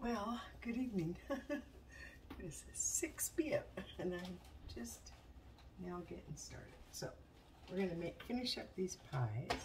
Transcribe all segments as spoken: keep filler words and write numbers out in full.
Well, good evening. It is six p m and I'm just now getting started. So we're going to make finish up these pies.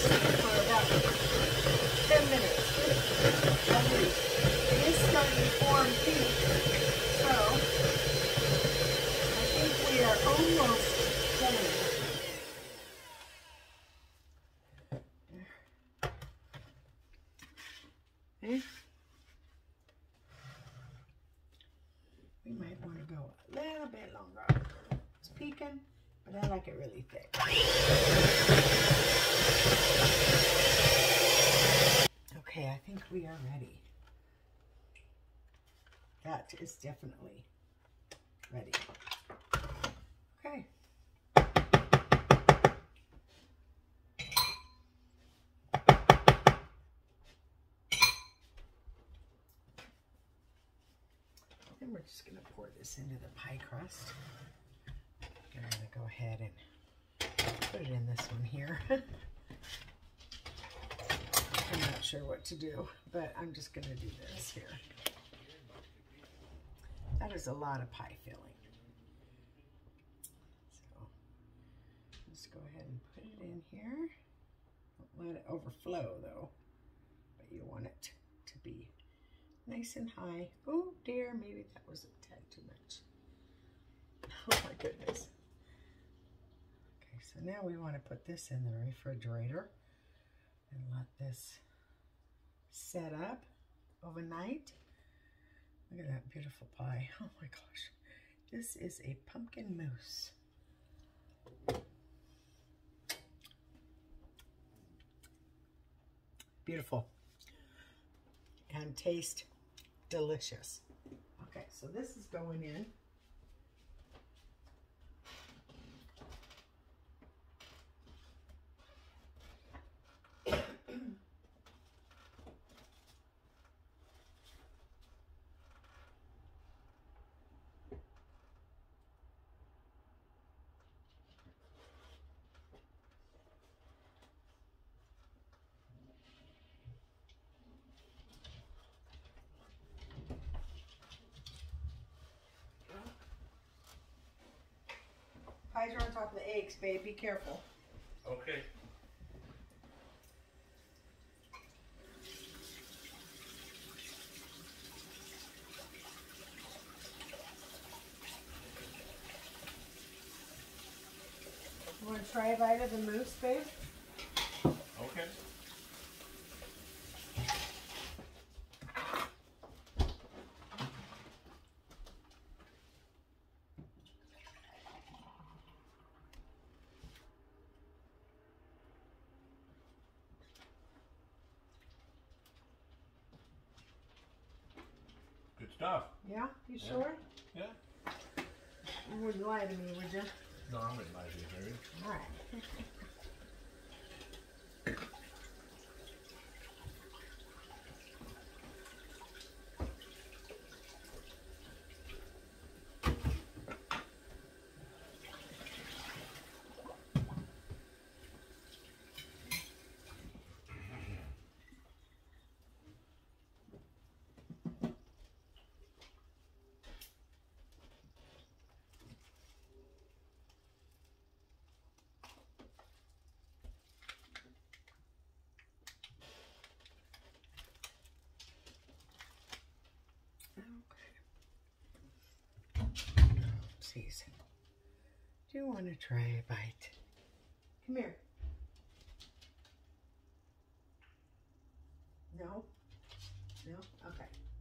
for about ten minutes at least. It is starting to form heat, so I think we are almost done. Okay. We might want to go a little bit longer. It's peaking, but I like it really thick. Okay, I think we are ready. That is definitely ready. Okay. Then we're just going to pour this into the pie crust. I'm going to go ahead and put it in this one here. I'm not sure what to do, but I'm just going to do this here. That is a lot of pie filling. So just go ahead and put it in here. Don't let it overflow though, but you want it to be nice and high. Oh dear, maybe that was a tad too much. Oh my goodness. Okay, so now we want to put this in the refrigerator and let this set up overnight. Look at that beautiful pie. Oh my gosh. This is a pumpkin mousse. Beautiful. And taste delicious. Okay, so this is going in. Pies are on top of the eggs, babe. Be careful. Okay. You want to try a bite of the mousse, babe? Okay. Good stuff. Yeah? You Yeah. sure? Yeah. You wouldn't lie to me, would you? No, I'm in my Harry. All right. Oopsies. Do you want to try a bite? Come here. No? No? Okay.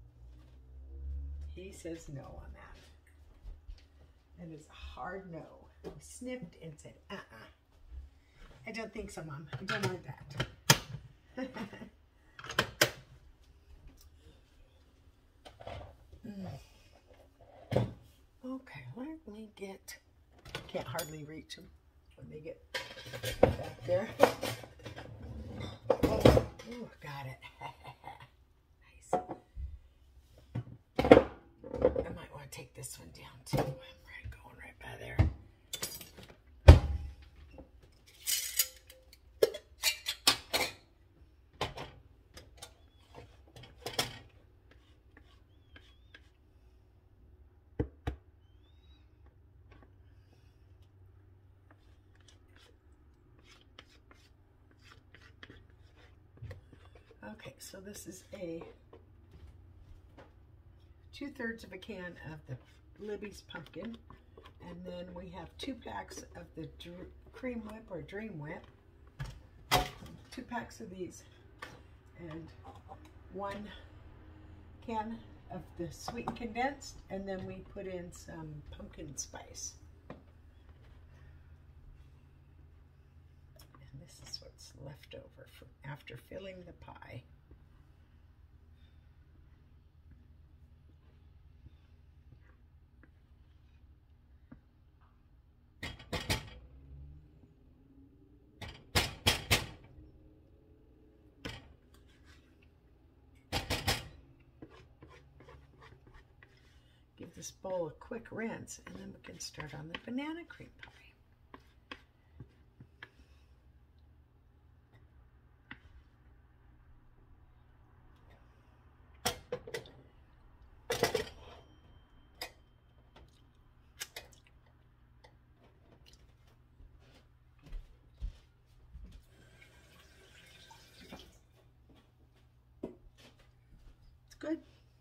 He says no on that. That is a hard no. He sniffed and said, uh-uh. I don't think so, Mom. I don't want that. mm. Okay, let me get... Can't hardly reach them when they get back there. Oh, ooh, got it. Nice. I might want to take this one down too. I'm right, going right by there. Okay, so this is a two-thirds of a can of the Libby's pumpkin, and then we have two packs of the Dr Cream Whip or Dream Whip, two packs of these, and one can of the sweetened condensed, and then we put in some pumpkin spice. And this is what's left over from after filling the pie. Give this bowl a quick rinse, and then we can start on the banana cream pie. It's good.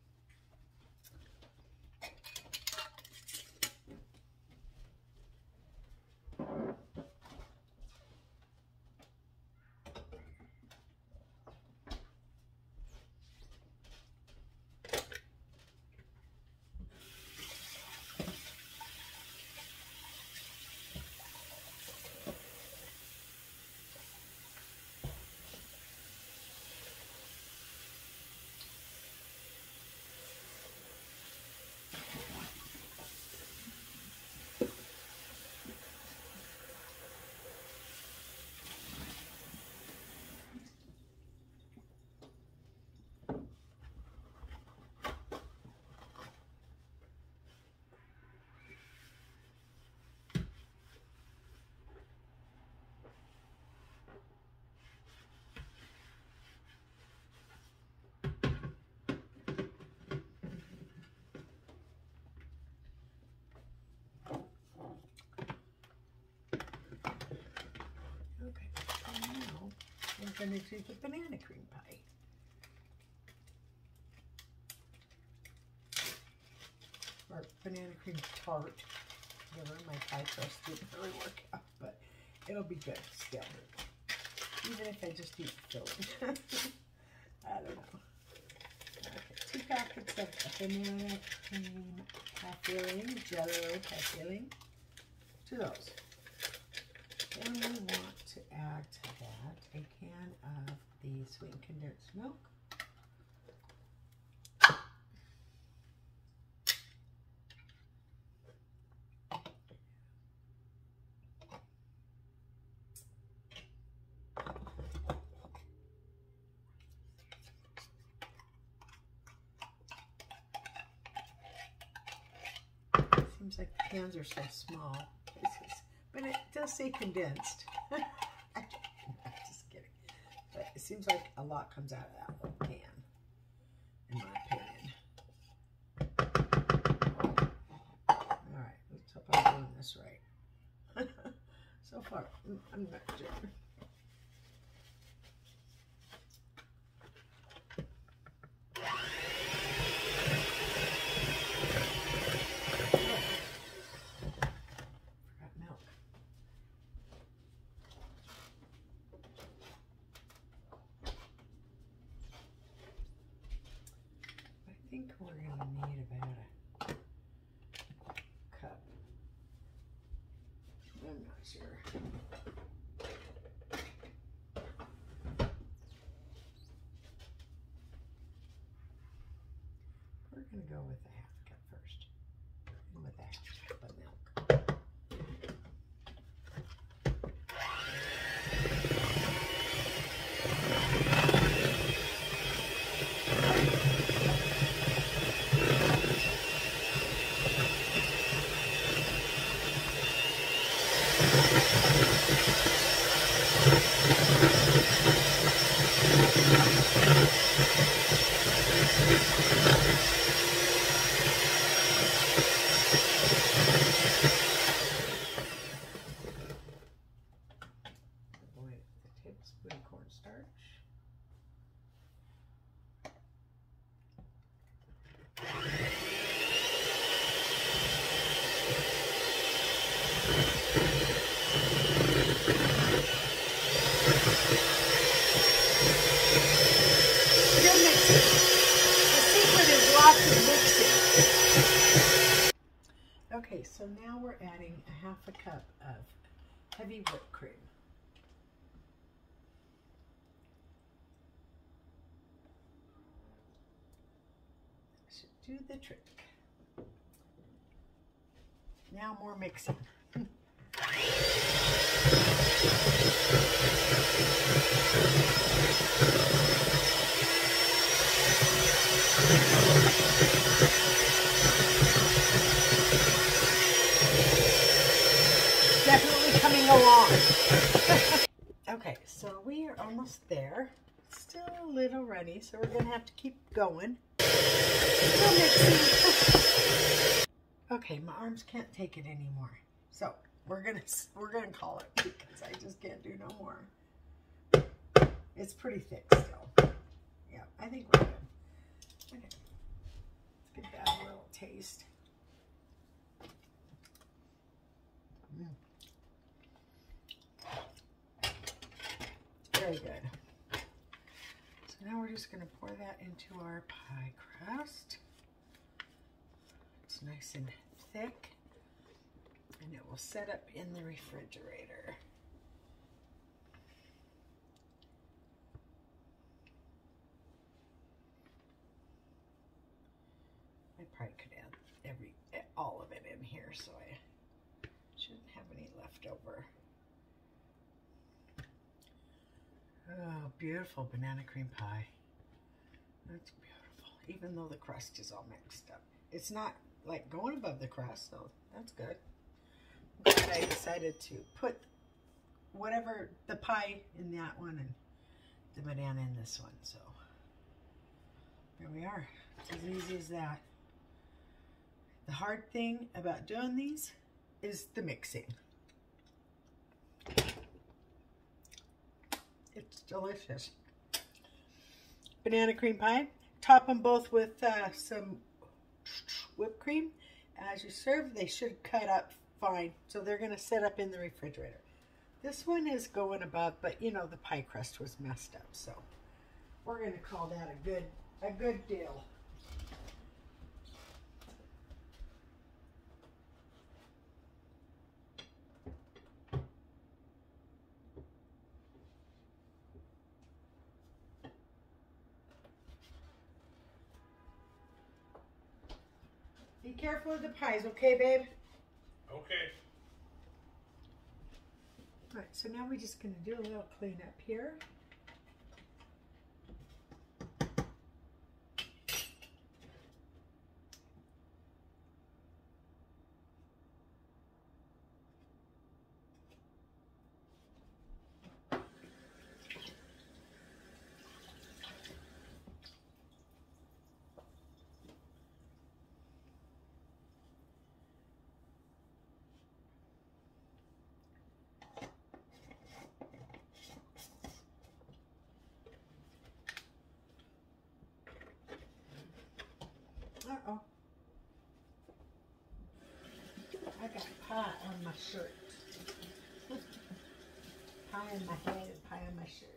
Okay, so now we're going to do the banana cream pie. Or banana cream tart. Whatever, my pie crust didn't really work out, but it'll be good still. Even if I just eat the filling. I don't know. Okay, two packets of banana cream pie filling, Jello pie filling. To those. Then we want to add to that a can of the sweetened condensed milk. Seems like the cans are so small. But it does say condensed. I'm just kidding. But it seems like a lot comes out of that little can, in my opinion. Alright, let's hope I'm doing this right. So far, I'm not sure. I think we're going to need about a cup. I'm not sure. We're going to go with a half cup first, and with a half cup of milk. Still mixing. The secret is lots of mixing. Okay, so now we're adding a half a cup of heavy whipped cream. Should do the trick. Now more mixing. Definitely coming along. Okay, so we are almost there. Still a little runny, so we're gonna have to keep going. Still mixing. Okay, my arms can't take it anymore. So we're gonna we're gonna call it because I just can't do no more. It's pretty thick still. Yeah, I think we're good. Okay, let's give that a little taste. Mm. Very good. So now we're just gonna pour that into our pie crust. It's nice and thick, and it will set up in the refrigerator. I probably could add every all of it in here, so I shouldn't have any left over. Oh, beautiful banana cream pie. That's beautiful, even though the crust is all mixed up. It's not like going above the crust, so that's good. I'm glad I decided to put whatever, the pie in that one and the banana in this one, so there we are. It's as easy as that. The hard thing about doing these is the mixing. It's delicious. Banana cream pie. Top them both with uh, some whipped cream. As you serve, they should cut up fine. So they're going to set up in the refrigerator. This one is going above, but you know the pie crust was messed up. So we're going to call that a good, a good deal. Be careful with the pies, okay, babe? Okay. All right, so now we're just going to do a little cleanup here. Uh-oh. I got pie on my shirt. Pie on my head and pie on my shirt.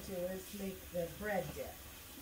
to is make the bread dip.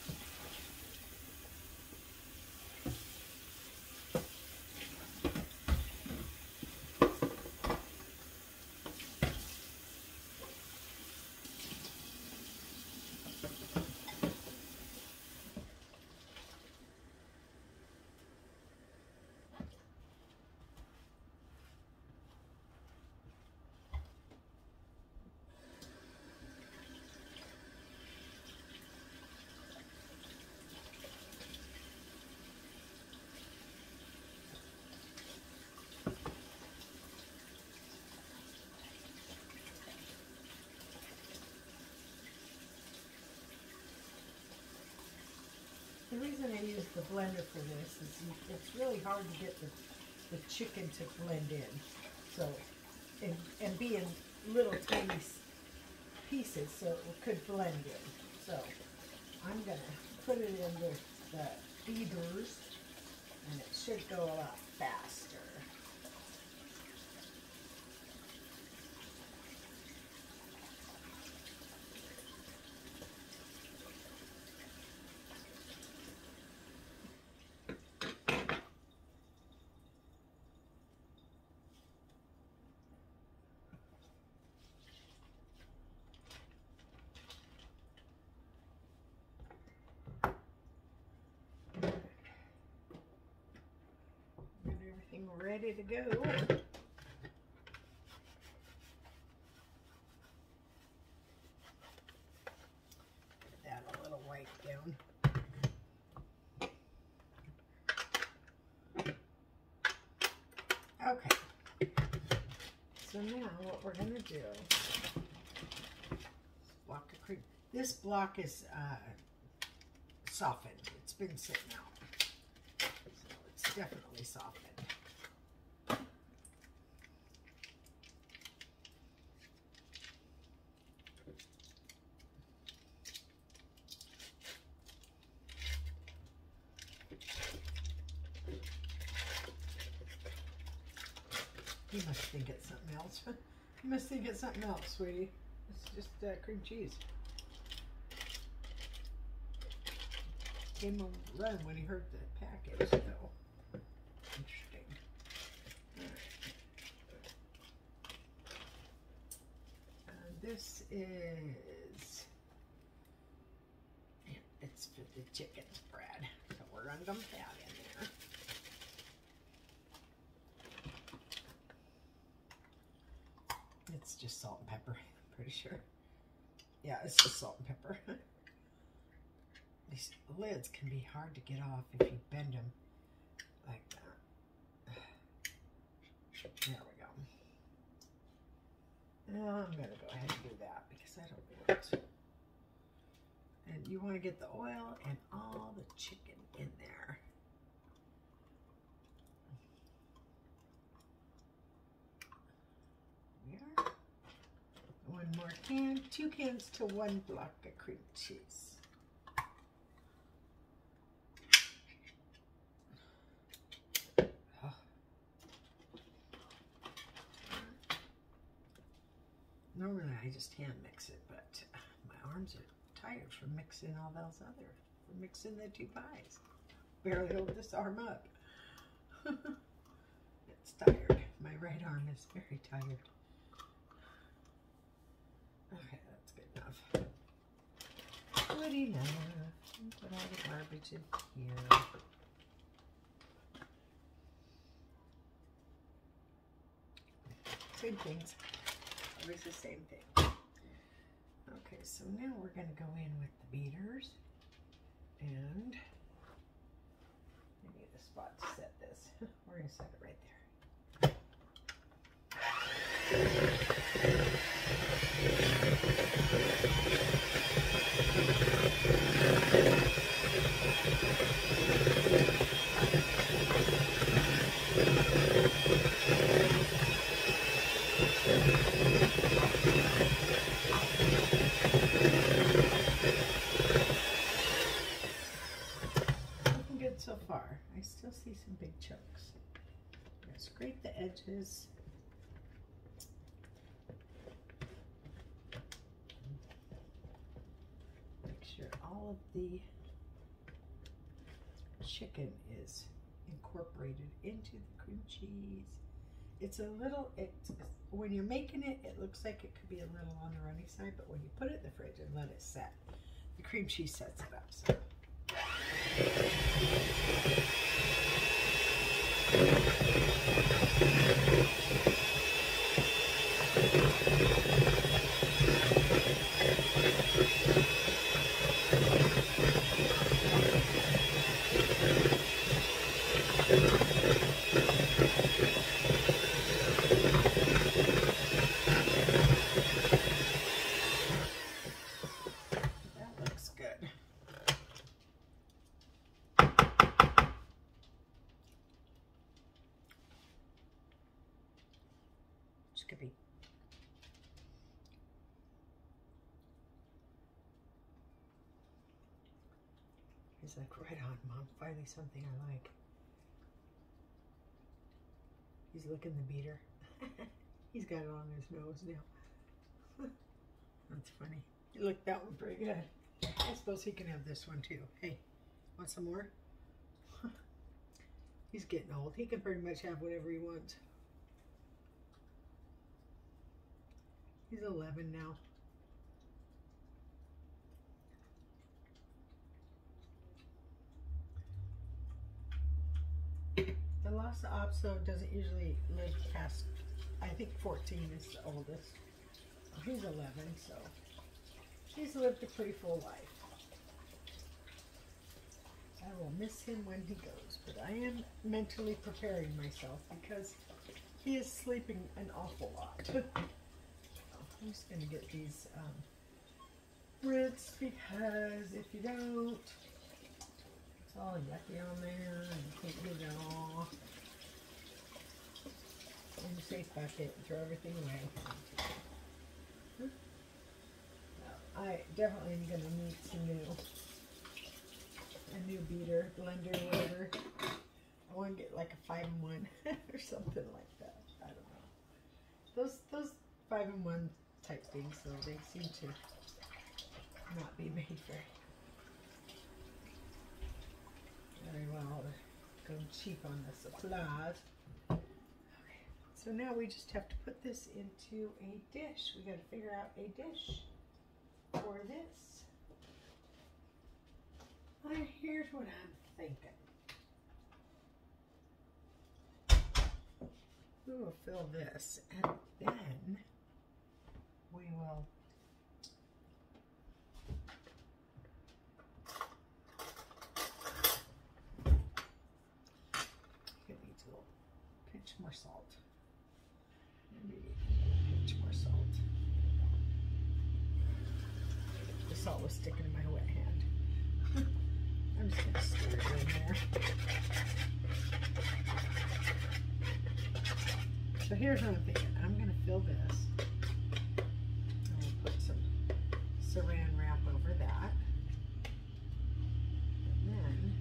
The reason I use the blender for this is it's really hard to get the, the chicken to blend in. So, and, and be in little tiny pieces so it could blend in. So, I'm going to put it in the, the beaters and it should go a lot faster. Ready to go. Put that a little wipe down. Okay. So now what we're going to do, block of cream. This block is uh, softened. It's been sitting out. So it's definitely softened. You must think it's something else. You must think it's something else, sweetie. It's just uh, cream cheese. Gave him a run when he heard the package, though. Interesting. All right. Uh, this is, it's for the chicken spread. So we're going to dump that in there. It's just salt and pepper, I'm pretty sure. Yeah, it's just salt and pepper. These lids can be hard to get off if you bend them like that. There we go. Now I'm going to go ahead and do that because I don't want it. And you want to get the oil and all the chicken in there. One more can, two cans to one block of cream cheese. Oh. Normally I just hand mix it, but my arms are tired from mixing all those other, from mixing the two pies. Barely hold this arm up. It's tired. My right arm is very tired. Okay, that's good enough. Good enough. Put all the garbage in here. Same things. Always the same thing. Okay, so now we're going to go in with the beaters. And I need a spot to set this. We're going to set it right there. Looking good so far. I still see some big chunks. I'm going to scrape the edges. all of the chicken is incorporated into the cream cheese. It's a little, it's, when you're making it, it looks like it could be a little on the runny side, but when you put it in the fridge and let it set, the cream cheese sets it up. So. Skippy. He's like, right on, Mom. Finally something I like. He's licking the beater. He's got it on his nose now. That's funny. He licked that one pretty good. I suppose he can have this one too. Hey, want some more? He's getting old. He can pretty much have whatever he wants. He's eleven now. The Lhasa Apso doesn't usually live past, I think fourteen is the oldest. He's eleven, so he's lived a pretty full life. I will miss him when he goes, but I am mentally preparing myself because he is sleeping an awful lot. I'm just going to get these um, rinsed because if you don't, it's all yucky on there and you can't get it all in the safe bucket and throw everything away. I definitely am going to need some new, a new beater, blender, whatever. I want to get like a five in one or something like that. I don't know. Those, those five in one type things, so they seem to not be made very, very well. Go cheap on the supplies. Okay, so now we just have to put this into a dish. We got to figure out a dish for this. Well, here's what I'm thinking. We will fill this, and then we will it needs a little pinch more salt. Maybe a pinch more salt. The salt was sticking in my wet hand. I'm just gonna stir it in there. So here's what I'm thinking. I'm gonna fill this. Saran wrap over that, and then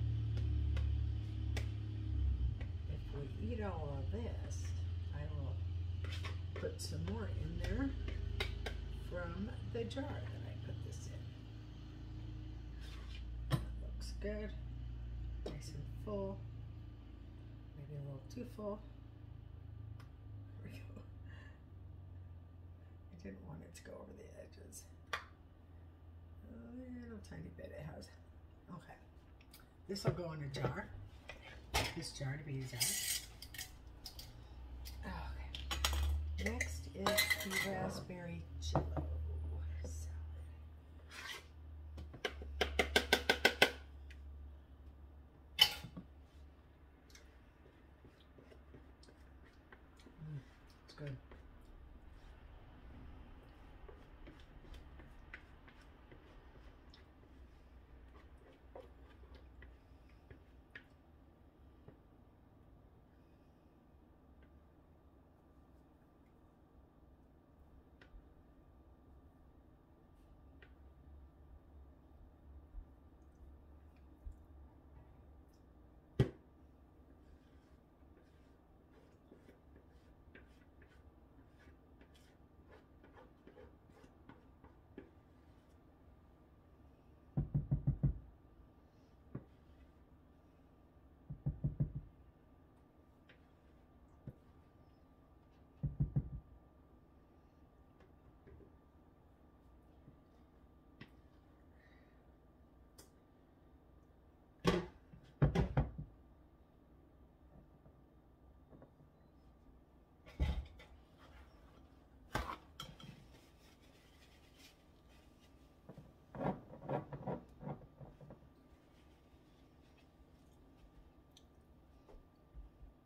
if we eat all of this, I will put some more in there from the jar that I put this in. That looks good, nice and full, maybe a little too full. There we go. I didn't want it to go over the edges. Little tiny bit it has. Okay. This will go in a jar. This jar to be a jar. Okay. Next is the raspberry jello salad. Mm, it's good.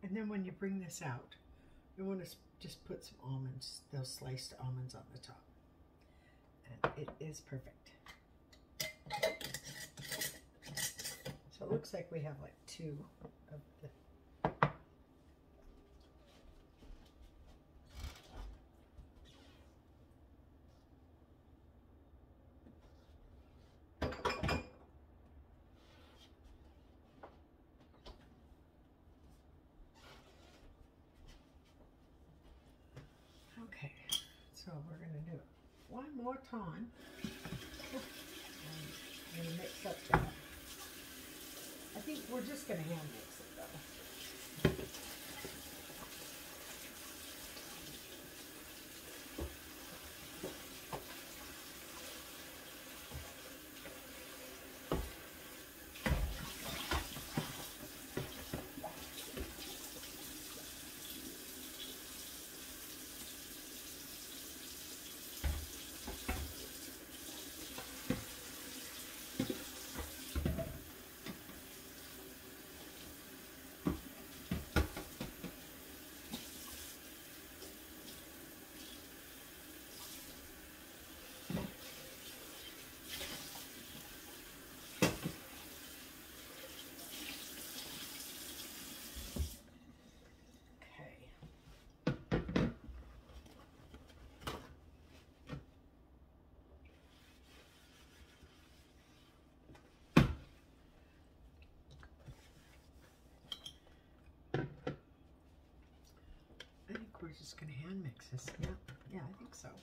And then when you bring this out, you want to just put some almonds, those sliced almonds on the top. And it is perfect. So it looks like we have like two of the Okay, so we're going to do it one more time. I'm going to mix up that. I think we're just going to hand mix it though. We're just going to hand mix this. Yeah, yeah, I think so.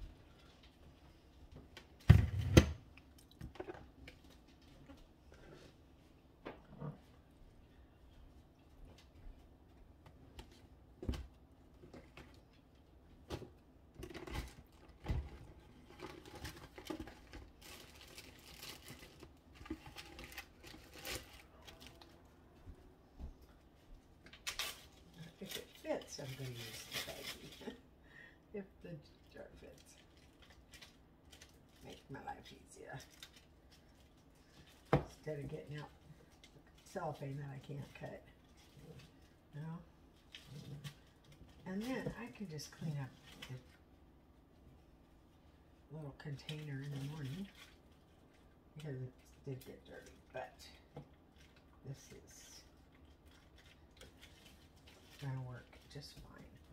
If it fits, I'm going to use the baggie. If the jar fits. Make my life easier. Instead of getting out cellophane that I can't cut. You know? And then I can just clean up the little container in the morning because it did get dirty, but this is gonna work just fine.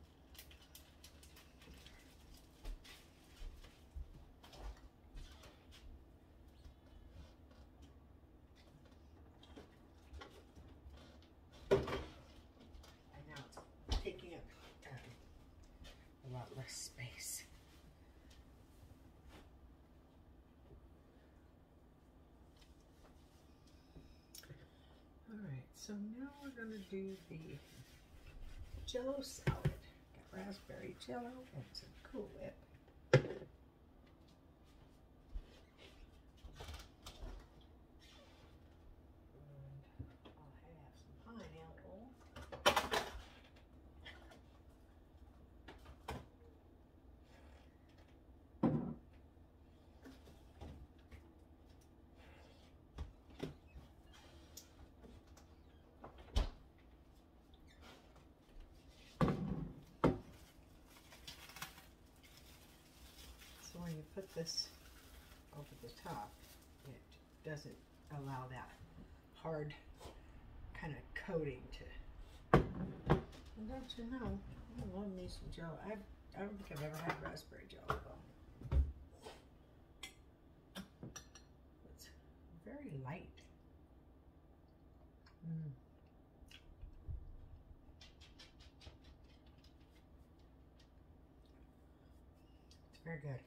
And now it's taking up um, a lot less space. All right, so now we're gonna do the Jello salad. Got raspberry Jello and some Cool Whip. And I'll have some pineapple. So when you put this over the top, it doesn't allow that hard kind of coating to. And don't you know, I love me some Jello. I've, I don't think I've ever had raspberry Jello though. It's very light. Mm. It's very good.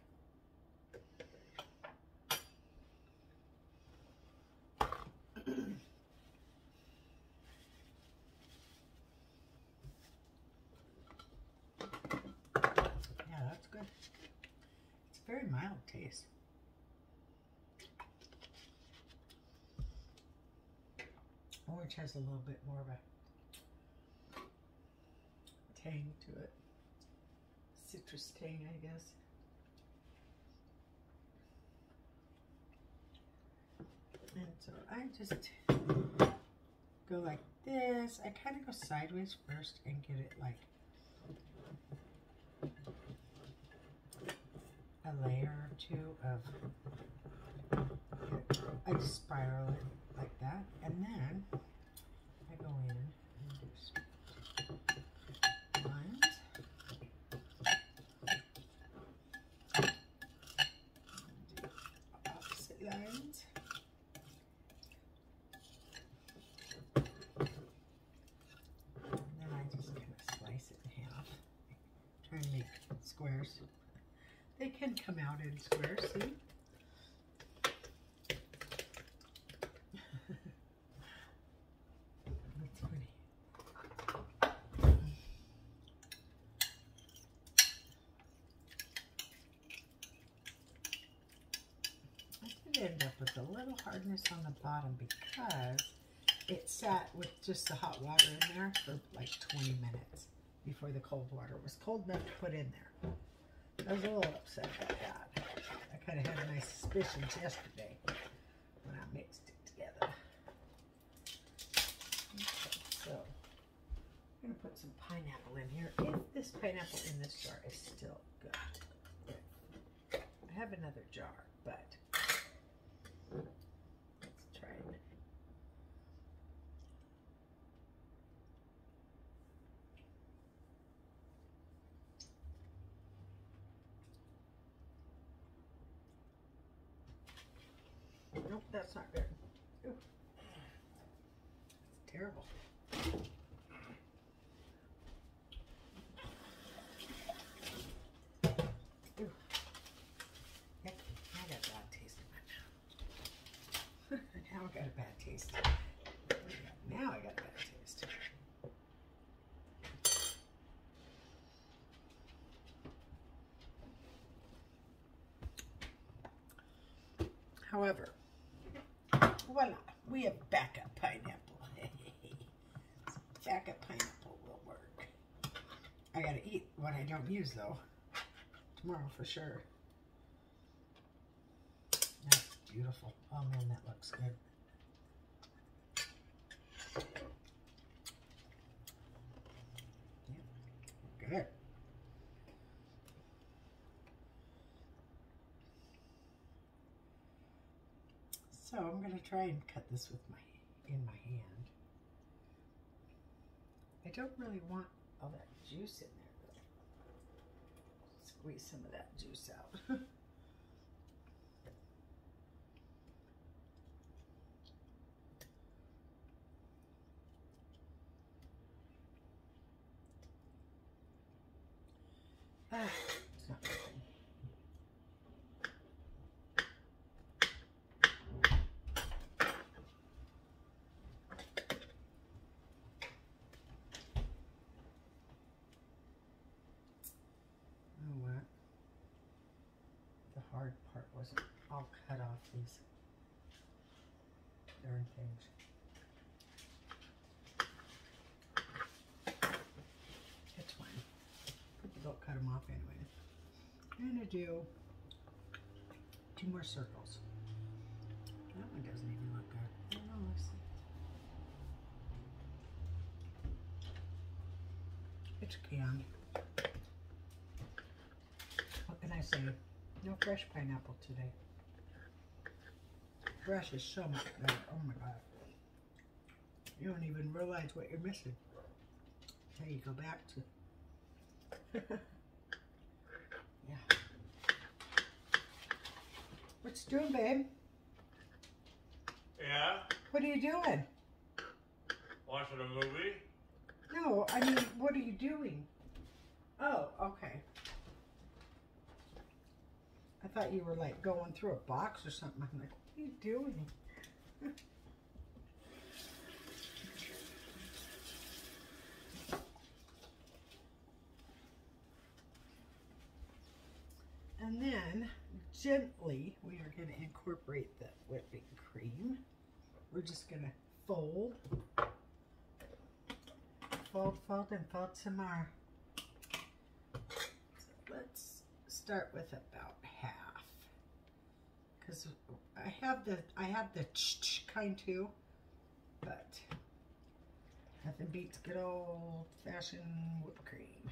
Yeah, that's good. It's a very mild taste. Orange has a little bit more of a tang to it. Citrus tang, I guess. And so I just go like this, I kind of go sideways first and get it like a layer or two of, I just spiral it like that, and then I go in and do lines, opposite lines, and then I just kind of slice it in half, try and make squares. They can come out in squares, see? That's funny. I did end up with a little hardness on the bottom because it sat with just the hot water in there for like twenty minutes before the cold water was cold enough to put in there. I was a little upset about that. I kind of had my suspicions yesterday when I mixed it together. Okay, so I'm going to put some pineapple in here. If this pineapple in this jar is still good. I have another jar, but let's try it. Nope, that's not good. Ooh. It's terrible. Ooh. Heck, I got a bad taste in my mouth. Now I got a bad taste. Now I got a bad taste. However, voila, we have backup pineapple. Backup pineapple will work. I gotta eat what I don't use though. Tomorrow for sure. That's beautiful. Oh man, that looks good. Yeah, good. So I'm going to try and cut this with my in my hand. I don't really want all that juice in there though. Squeeze some of that juice out. Ah, it's not working. Hard part wasn't all cut off these darn things. It's fine. People don't cut them off anyway. I'm gonna do two more circles. That one doesn't even look good. I don't know, let's see. It's canned. What can I say? No fresh pineapple today. Fresh is so much better. Oh my god. You don't even realize what you're missing until you go back to. Yeah. What you doing, babe? Yeah? What are you doing? Watching a movie? No, I mean, what are you doing? Oh, okay. I thought you were like going through a box or something. I'm like, what are you doing? And then gently we are going to incorporate the whipping cream. We're just going to fold, fold, fold, and fold some more. So let's start with about half, because I have the I have the ch-ch kind too, but Nothing beats good old-fashioned whipped cream.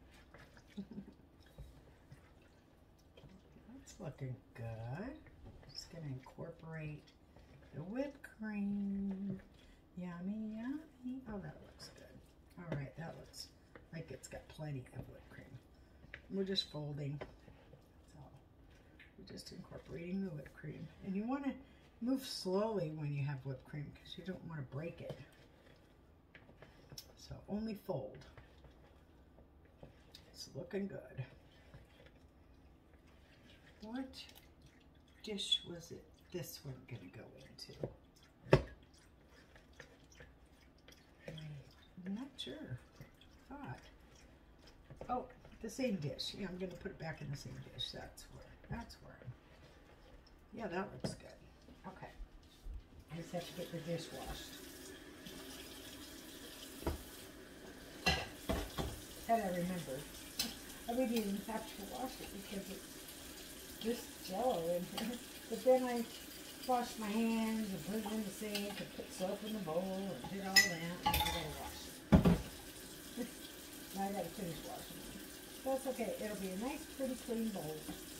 That's looking good. Just gonna incorporate the whipped cream. Yummy, yummy. Oh, that looks good. All right, that looks like it's got plenty of whipped cream. We're just folding. So we're just incorporating the whipped cream. And you want to move slowly when you have whipped cream because you don't want to break it. So only fold. It's looking good. What dish was it this one going to go into? I'm not sure. Thought. Oh, the same dish. Yeah, I'm going to put it back in the same dish. That's where. That's where. Yeah, that looks good. Okay. I just have to get the dish washed. That I remembered. I wouldn't even have to wash it because it's just jello in here. But then I washed my hands and put it in the sink and put soap in the bowl and did all that. And I gotta wash it. Now I gotta finish washing it. That's okay. It'll be a nice, pretty clean bowl.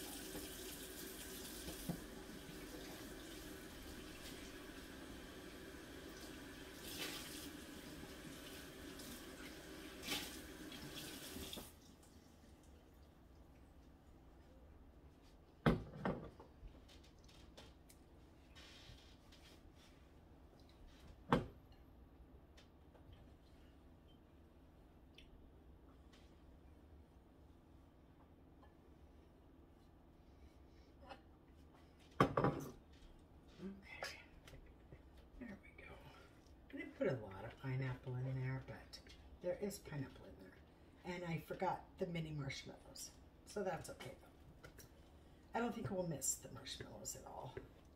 Put a lot of pineapple in there, but there is pineapple in there. And I forgot the mini marshmallows. So that's okay though. I don't think we'll miss the marshmallows at all.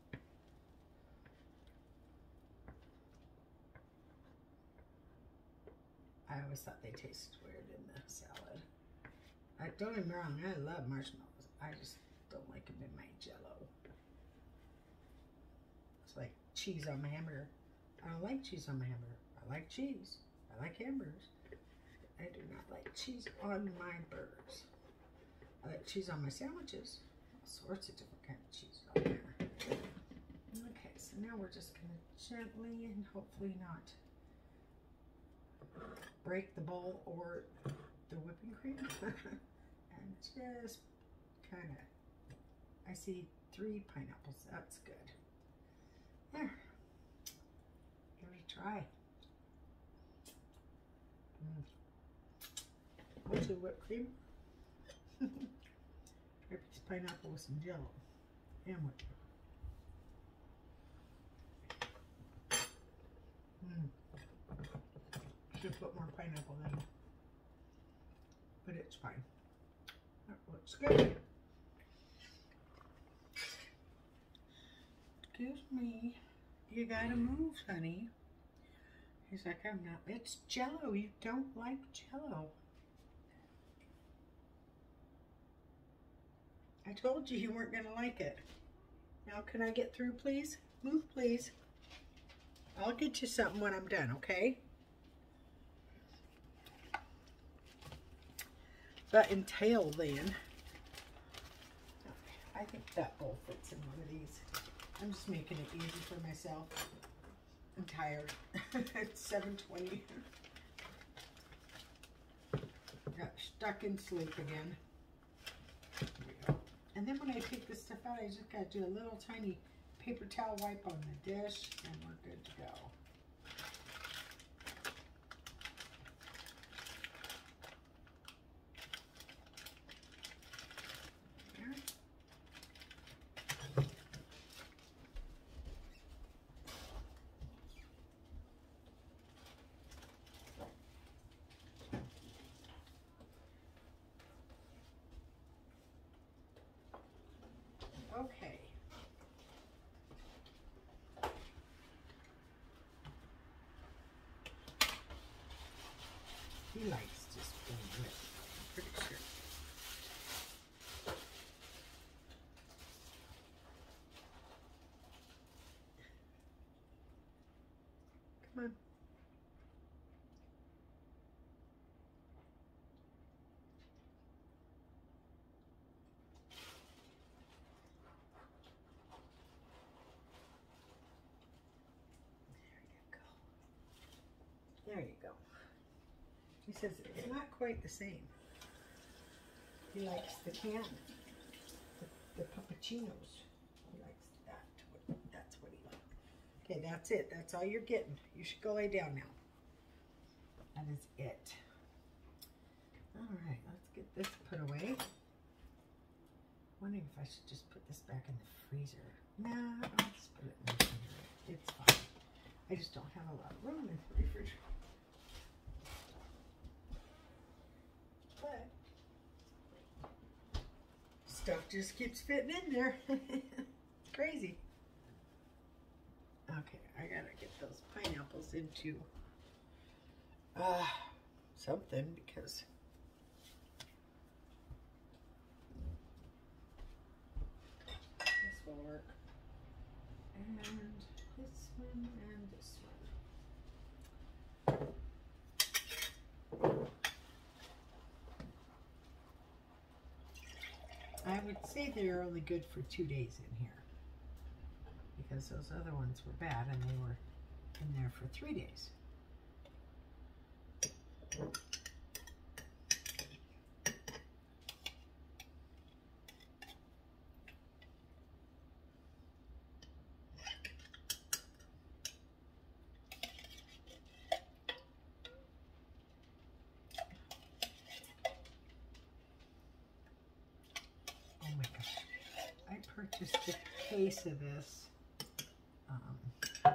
I always thought they tasted weird in the salad. I don't get me wrong, I love marshmallows. I just don't like them in my Jell-O. It's like cheese on my hamburger. I don't like cheese on my hamburger. I like cheese. I like hamburgers. I do not like cheese on my burgers. I like cheese on my sandwiches. All sorts of different kinds of cheese on there. Okay, so now we're just going to gently and hopefully not break the bowl or the whipping cream. And just kind of, I see three pineapples. That's good. There. Give it a try. Mm. What's the whipped cream? Try a piece of pineapple with some Jell-O and whipped cream. Mm. Should put more pineapple in, but it's fine. That looks good. Excuse me. You gotta move, honey. He's like, I'm not. It's Jell-O. You don't like Jell-O. I told you you weren't gonna like it. Now, can I get through, please? Move, please. I'll get you something when I'm done, okay? But until then, okay, I think that bowl fits in one of these. I'm just making it easy for myself. I'm tired. It's seven twenty. Got stuck in sleep again. There we go. And then when I take this stuff out, I just got to do a little tiny paper towel wipe on the dish, and we're good to go. Okay. He likes just being wet, I'm pretty sure. Come on. He says it's not quite the same. He likes the can, the, the puppuccinos. He likes that. That's what he likes. Okay, that's it. That's all you're getting. You should go lay down now. That is it. All right, let's get this put away. Wondering if I should just put this back in the freezer. Nah, I'll just put it in the refrigerator. It's fine. I just don't have a lot of room in the refrigerator. But stuff just keeps fitting in there. It's crazy. Okay, I gotta get those pineapples into uh, something because this will work. And this one and this one. I would say they're only good for two days in here because those other ones were bad and they were in there for three days. Purchased a case of this um, a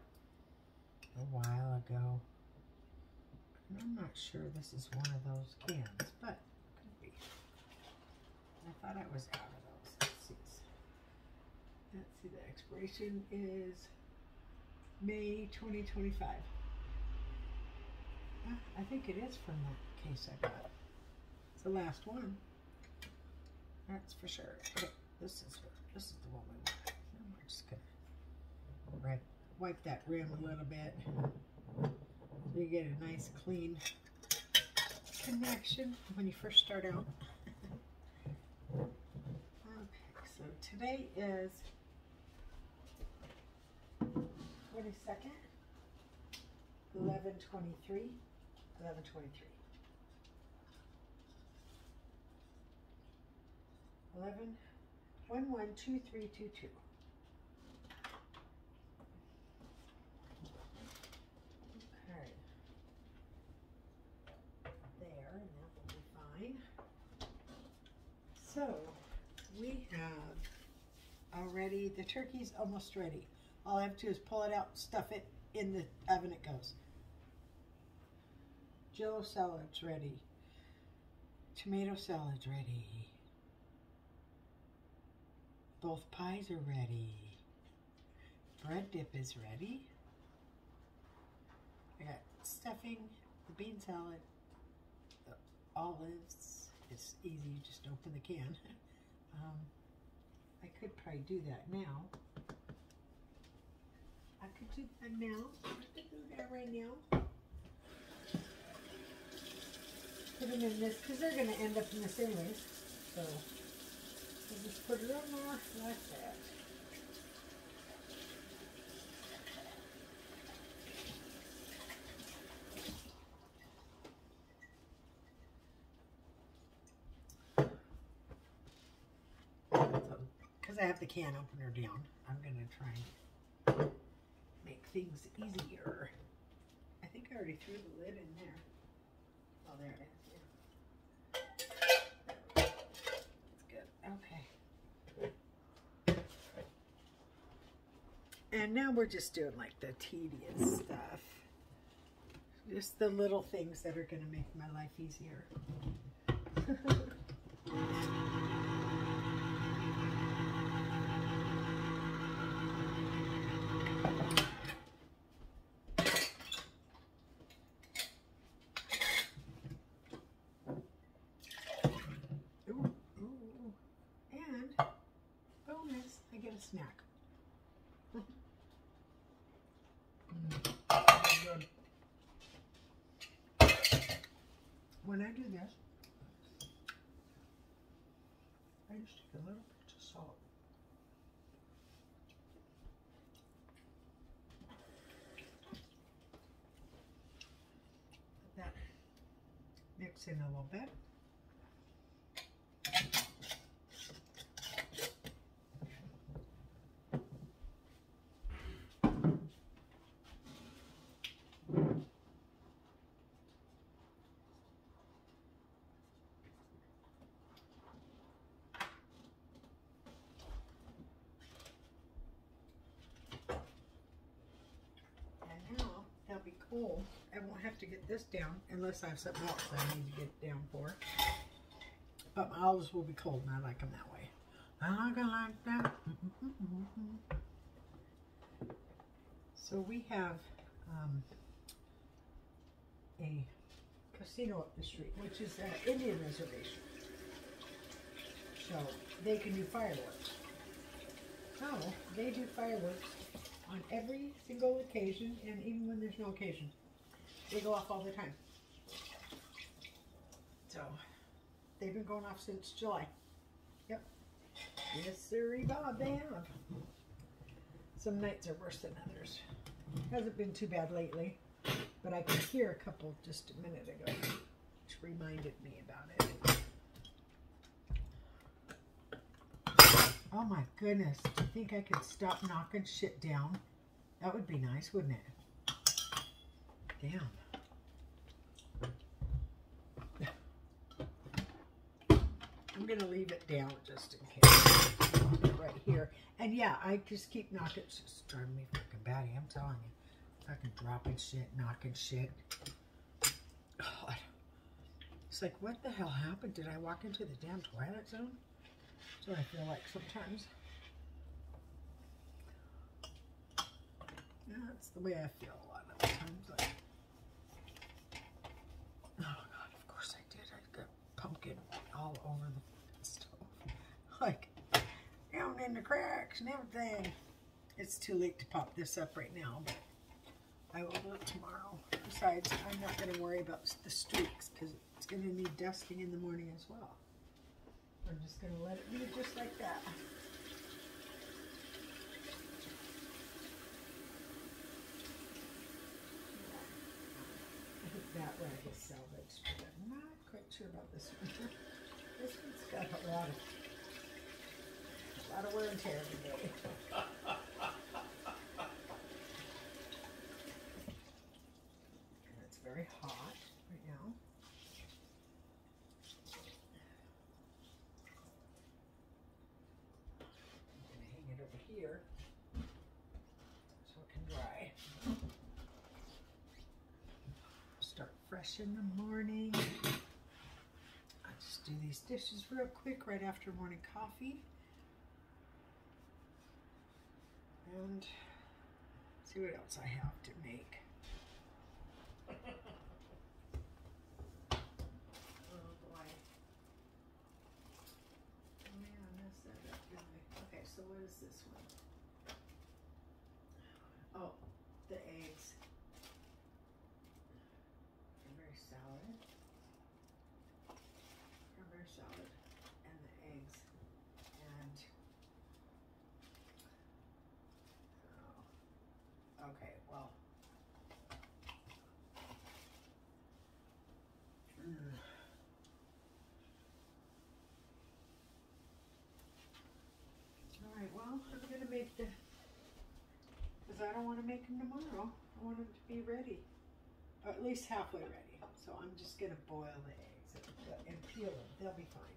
while ago. And I'm not sure this is one of those cans, but it could be. I thought I was out of those. Let's see. Let's see, the expiration is May twenty twenty-five. Ah, I think it is from that case I got. It's the last one. That's for sure. Okay. This is this is the one we want. And we're just gonna right, wipe that rim a little bit so you get a nice clean connection when you first start out. Okay, so today is twenty-second, eleven twenty-three, eleven twenty-three. eleven one one two three two two. Okay. There, and that will be fine. So we have already, the turkey's almost ready. All I have to do is pull it out, stuff it in the oven, it goes. Jello salad's ready. Tomato salad's ready. Both pies are ready. Bread dip is ready. I got stuffing, the bean salad, the olives. It's easy, you just open the can. um, I could probably do that now. I could do that now. I could do that right now. Put them in this, because they're going to end up in this anyways. So. We'll just put it on there like that. Because I have the can opener down, I'm going to try and make things easier. I think I already threw the lid in there. Oh, there it is. Okay. And now we're just doing like the tedious stuff. Just the little things that are going to make my life easier. Ooh, ooh. And bonus, I get a snack. Good. When I do this, I just take a little pinch of salt. Put that yolks in a little bit. They'll be cold. I won't have to get this down unless I have something else that I need to get it down for. But my olives will be cold and I like them that way. I like it like that. Mm-mm-mm-mm. So we have um, a casino up the street, which is an Indian reservation. So they can do fireworks. So they do fireworks on every single occasion, and even when there's no occasion. They go off all the time. So, they've been going off since July. Yep. Yes, sirree, Bob, they have. Some nights are worse than others. Hasn't been too bad lately, but I could hear a couple just a minute ago, which reminded me about it. Oh my goodness, do you think I could stop knocking shit down? That would be nice, wouldn't it? Damn. I'm going to leave it down just in case. Right here. And yeah, I just keep knocking. It's just driving me fucking batty, I'm telling you. Fucking dropping shit, knocking shit. God. It's like, what the hell happened? Did I walk into the damn Twilight Zone? That's what I feel like sometimes. Yeah, that's the way I feel a lot of the times. Like, oh God, of course I did. I got pumpkin all over the stove. Like, down in the cracks and everything. It's too late to pop this up right now, but I will do it tomorrow. Besides, I'm not going to worry about the streaks because it's going to need dusting in the morning as well. I'm just going to let it be just like that. I think that rag is salvaged, but I'm not quite sure about this one. This one's got a lot of, a lot of wear and tear today. And it's very hot right now. Here so it can dry. Start fresh in the morning. I just do these dishes real quick right after morning coffee and see what else I have to make. Oh boy. Oh man, I messed that up, didn't I? Okay, so what is this one? Oh, the eggs. Cranberry salad. Cranberry salad and the eggs. And oh, okay, well. Mm. All right, well, I'm gonna make the. I don't want to make them tomorrow. I want them to be ready, or at least halfway ready. So I'm just going to boil the eggs and, and peel them. They'll be fine.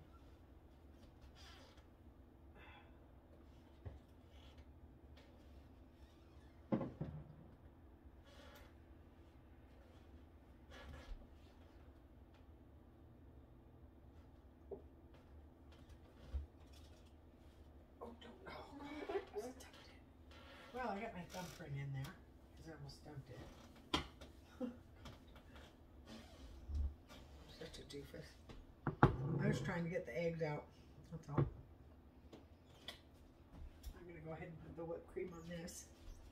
Oh, don't, oh, oh, well, I got my thumbprint in there because I almost dumped it. Such a doofus. I was trying to get the eggs out. That's all. I'm going to go ahead and put the whipped cream on this.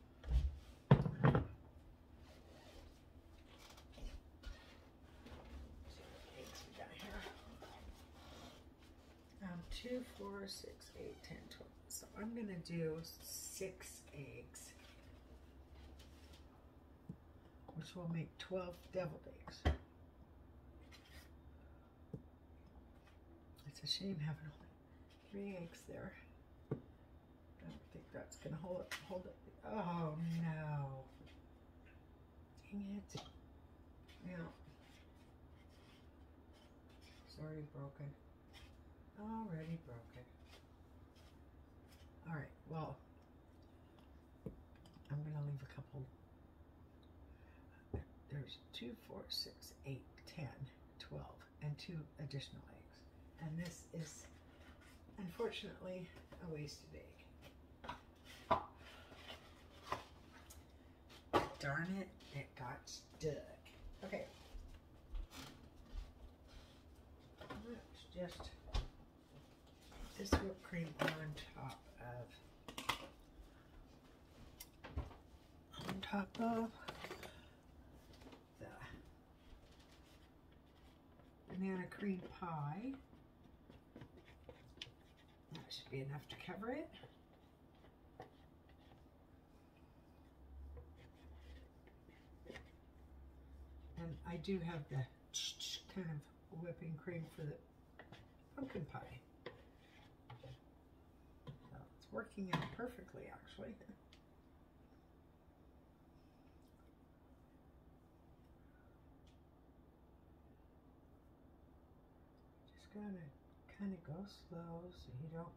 See what eggs we got here. Um, two, four, six, eight, ten, twelve. So I'm going to do six eggs, which will make twelve deviled eggs. shame having only three eggs there. I don't think that's gonna hold it. Hold it. Oh no! Dang it! Yeah. It's already broken. Already broken. All right. Well, I'm gonna leave a couple. There's two, four, six, eight, ten, twelve, and two additional eggs. And this is, unfortunately, a wasted egg. Darn it, it got stuck. Okay. Let's just put this whipped cream on top of, on top of the banana cream pie. That should be enough to cover it. And I do have the kind of whipping cream for the pumpkin pie. So it's working out perfectly, actually. Just gotta kind of go slow so you don't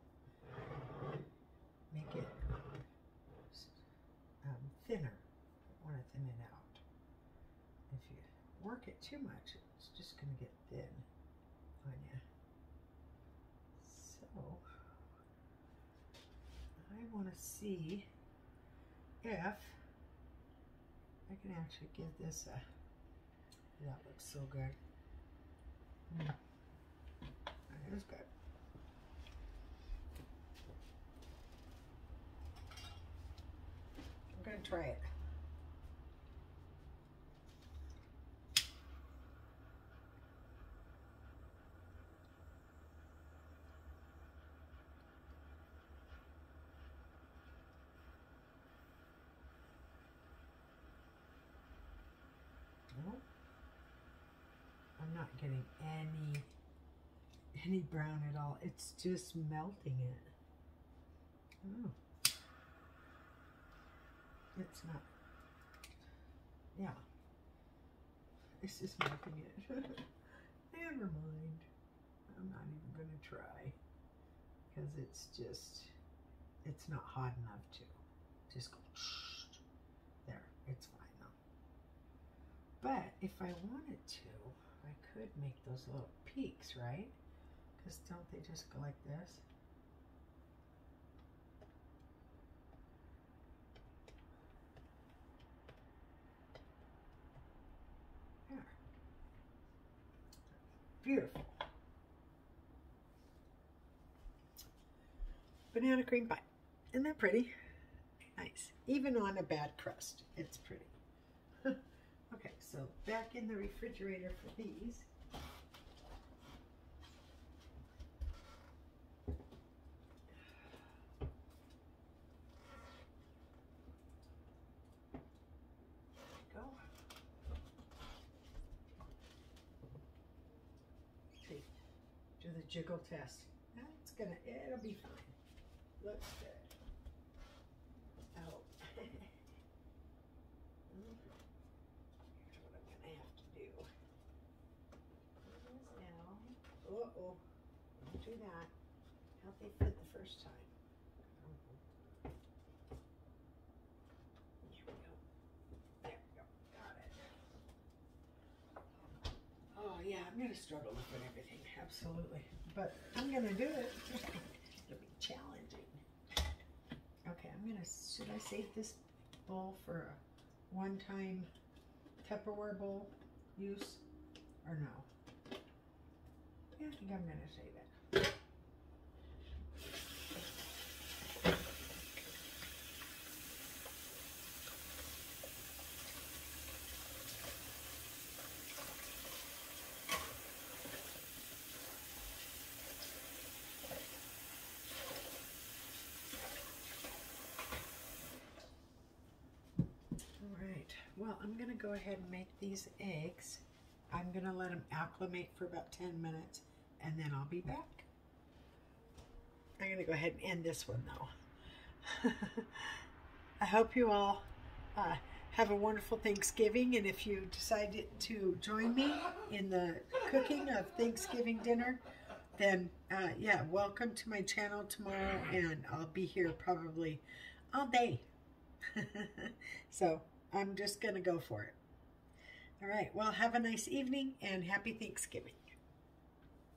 make it um, thinner. You want to thin it out. If you work it too much, it's just going to get thin on you. So, I want to see if I can actually give this a, that looks so good. Mm. That is good. I'm going to try it. No, I'm not getting any any brown at all. It's just melting it. Oh, it's not. Yeah, it's just melting it. Never mind. I'm not even gonna try because it's just it's not hot enough to just go. There, it's fine. But if I wanted to, I could make those little peaks, right? Because don't they just go like this? There. Beautiful. Banana cream pie. Isn't that pretty? Nice. Even on a bad crust, it's pretty. Okay, so back in the refrigerator for these. There we go. Okay, do the jiggle test. That's gonna, it'll be fine. Looks good. Oh. Uh-oh, don't do that. How'd they fit the first time? Here we go. There we go. Got it. Oh yeah, I'm gonna struggle to fit everything, absolutely. But I'm gonna do it. It'll be challenging. Okay, I'm gonna, should I save this bowl for a one-time Tupperware bowl use or no? I think I'm going to say that. All right. Well, I'm going to go ahead and make these eggs. I'm going to let them acclimate for about ten minutes. And then I'll be back. I'm going to go ahead and end this one, though. I hope you all uh, have a wonderful Thanksgiving, and if you decide to join me in the cooking of Thanksgiving dinner, then uh, yeah, welcome to my channel tomorrow, and I'll be here probably all day. So I'm just going to go for it. All right, well, have a nice evening, and happy Thanksgiving.